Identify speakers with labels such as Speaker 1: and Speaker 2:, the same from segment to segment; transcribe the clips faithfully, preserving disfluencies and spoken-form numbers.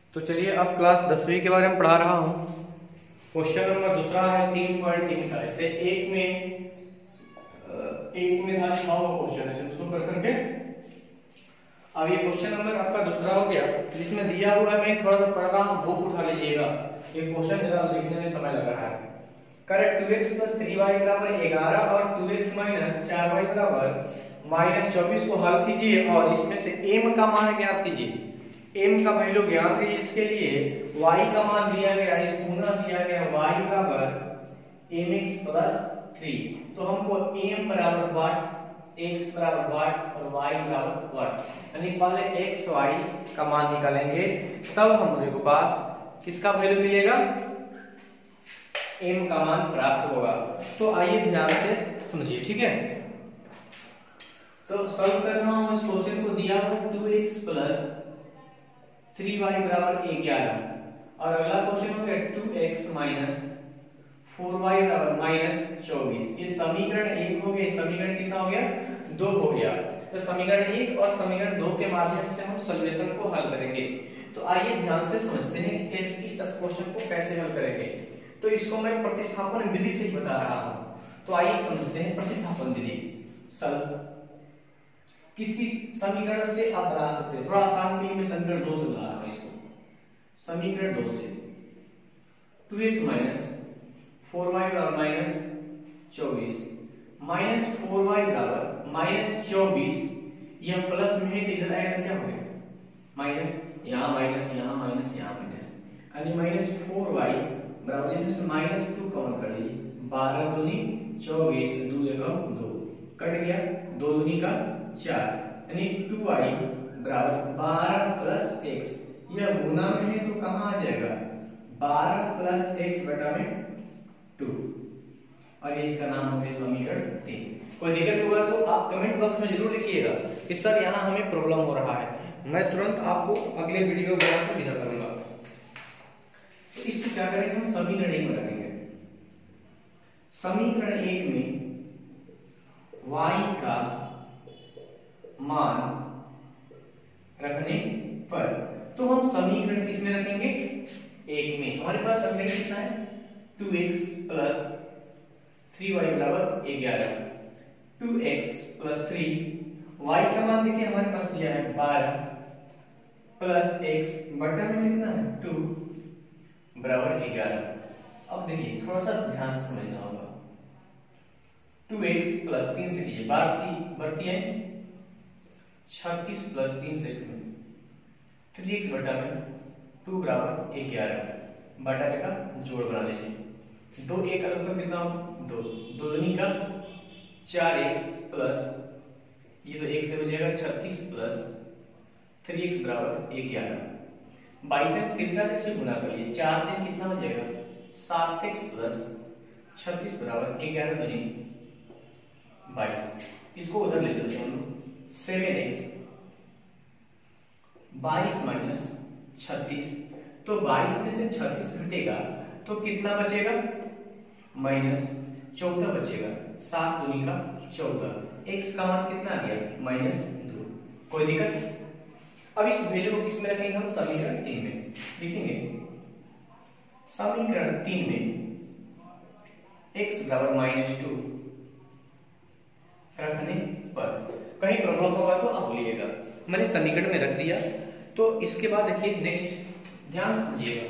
Speaker 1: तो चलिए अब क्लास दसवीं के बारे में पढ़ा रहा हूँ। क्वेश्चन नंबर दूसरा है तीन पॉइंट तीन का। इसे एक में एक में था छह क्वेश्चन, इसे दो कर करके अब ये क्वेश्चन नंबर आपका दूसरा हो गया, जिसमें दिया हुआ है। मैं थोड़ा सा पढ़ रहा हूँ, बुक उठा लीजिएगा। ये क्वेश्चन जरा लिखने में समय लग रहा है। Correct two x plus three y बराबर ग्यारह और टू एक्स माइनस चार वाई बराबर माइनस चौबीस को हल कीजिए और इसमें से m का मान ज्ञात कीजिए। m का वैल्यू ज्ञात कीजिए। इसके लिए y का मान दिया गया है, गुना दिया गया y बराबर mx प्लस थ्री। तो हमको m बराबर वाट, x बराबर वाट और y बराबर वाट, यानी पहले x y का मान निकालेंगे, तब हमारे को पास किसका वैल्यू मिलेगा, m का मान प्राप्त होगा। तो आइए ध्यान से समझिए, ठीक है। तो सॉल्व कर रहा हूं इस क्वेश्चन को। दिया हुआ two x plus three y बराबर ग्यारह और अगला क्वेश्चन हो गया two x minus four y बराबर माइनस चौबीस। ये समीकरण एक हो गया, समीकरण कितना हो गया, दो हो गया। तो समीकरण एक और समीकरण दो के माध्यम से हम सॉल्यूशन को हल करेंगे। तो आइए ध्यान से समझते हैं कि कैसे इस क्वेश्चन को कैसे हल करेंगे। तो इसको मैं प्रतिस्थापन विधि से ही बता रहा हूं। तो आइए समझते हैं प्रतिस्थापन विधि। सॉल्व किसी समीकरण से आप बना सकते हैं, थोड़ा आसान के लिए मैं समीकरण दो से बना रहा हूं इसको। समीकरण दो से two x minus four y बराबर माइनस चौबीस, माइनस फोर वाई बराबर माइनस चौबीस। यह प्लस में है तो इधर आएगा क्या हो गया, माइनस, यहाँ माइनस, यहाँ माइनस, यहाँ माइनस, यानी माइनस फोर वाई बराबर इसमें से माइनस टू कॉमन कर लीजिए, बारह दूनी चौबीस, दो एवं दो कट गया, दो दूनी का चार, यानी टू आई बराबर बारह प्लस एक्स। यह गुना में है तो कहाँ आ जाएगा, बारह प्लस एक्स बटा में टू, और ये इसका नाम हो गया समीकरण तीन। कोई दिक्कत होगा तो आप कमेंट बॉक्स में जरूर लिखिएगा कि सर यहाँ हमें प्रॉब्लम हो रहा है। मैं तुरंत आपको अगले वीडियो में आपको दिखा करूंगा। तो इसको क्या करेंगे, हम समीकरण एक में रखेंगे। समीकरण एक में y का मान रखने पर, तो हम समीकरण किस में रखेंगे, एक में। हमारे पास समीकरण कितना है, two x plus three y बराबर ग्यारह, two x plus three, y का मान देखिए हमारे पास दिया है बारह प्लस x बटा में कितना है टू बराबर ग्यारह। अब देखिए थोड़ा सा ध्यान से समझना होगा। टू एक्स प्लस तीन से कीजिए, बारह बढ़ती है छत्तीस प्लस तीन से एक्स में थ्री एक्स बटा में टू बराबर ग्यारह, बटा का जोड़ बना लीजिए। दो एक अलग तो कितना दो, दो दूनी का चार एक्स प्लस ये तो एक से बचेगा छत्तीस प्लस थ्री एक्स बराबर ग्यारह। बाईस से तिरछा से गुना कर लीजिए, चार दिन कितना हो जाएगा, सात एक्स प्लस छत्तीस बराबर ग्यारह दूनी बाईस। इसको उधर ले चलते हैं, सेवन एक्स बाईस माइनस छत्तीस, तो बाईस में से छत्तीस घटेगा तो कितना बचेगा, माइनस चौदह बचेगा, सात दूनी का चौदह, एक्स का मान कितना आ गया, माइनस दो। कोई दिक्कत। अब इस वैल्यू को किस में रखेंगे, हम समीकरण तीन में लिखेंगे। समीकरण तीन में x बराबर माइनस टू रखने पर, कहीं प्रॉब्लम होगा तो आप बोलिएगा। मैंने समीकरण में रख दिया। तो इसके बाद देखिए नेक्स्ट ध्यान से समझिएगा,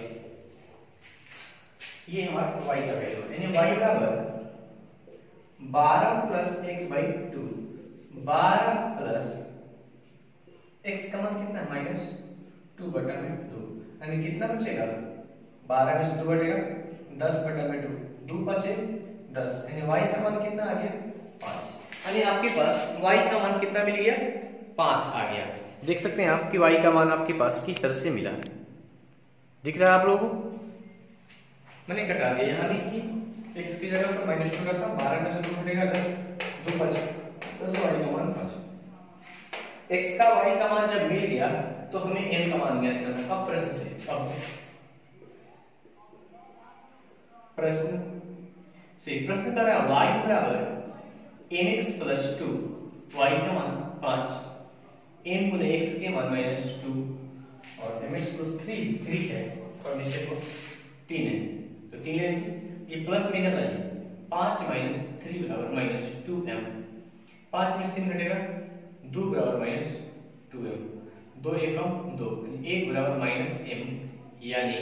Speaker 1: ये हमारा y का वैल्यू है, यानी y बराबर बारह प्लस एक्स बाई टू, बारह प्लस x का मान कितना है, माइनस टू बटा में दो, यानी कितना बचेगा, बारह में से दो बटेगा दस बटा में टू, दो बचे दस, यानी y का मान कितना आ गया, पांच। यानी आपके पास y का मान कितना मिल गया, पांच आ गया। देख सकते हैं आप कि y का मान आपके पास किस तरह से मिला, दिख रहा है आप लोगों को। मैंने घटा दिया, यहाँ लिखिए x की जगह पर माइनस टू करता, बारह में से दो बटेगा दस, दो बचे दस, y का मान पांच। x का y का मान जब मिल गया तो हमें m का मान ज्ञात करना था। अब प्रश्न से, अब प्रश्न से प्रश्न कर रहा है y बराबर mx प्लस टू, y का मान पांच, m गुने x के मान माइनस टू और mx plus three three three है और मिस्टेक को तीन है तो तीन ले लीजिए। ये प्लस में क्या था पाँच माइनस थ्री बराबर माइनस टू एम। पाँच में से तीन घटेगा दो बराबर माइनस टू एम। दो एकम दो, एक बराबर माइनस एम, यानी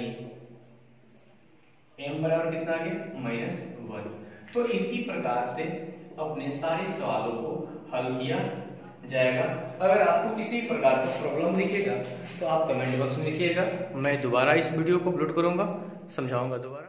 Speaker 1: एम बराबर कितना आ गया माइनस वन। तो इसी प्रकार से अपने सारे सवालों को हल किया जाएगा। अगर आपको किसी प्रकार का प्रॉब्लम दिखेगा तो आप कमेंट बॉक्स में लिखिएगा, मैं दोबारा इस वीडियो को अपलोड करूंगा, समझाऊंगा दोबारा।